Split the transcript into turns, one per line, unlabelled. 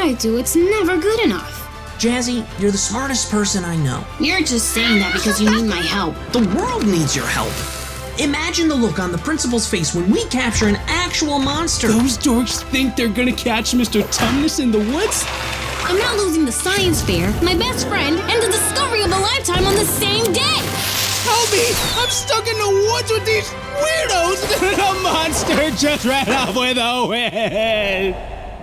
I do, it's never good enough.
Jazzy, you're the smartest person I know.
You're just saying that because you need my help.
The world needs your help. Imagine the look on the principal's face when we capture an actual monster.
Those dorks think they're gonna catch Mr. Tumnus in the woods?
I'm not losing the science fair, my best friend, and the discovery of a lifetime on the same day!
Help me! I'm stuck in the woods with these weirdos! The monster just ran off with a witch!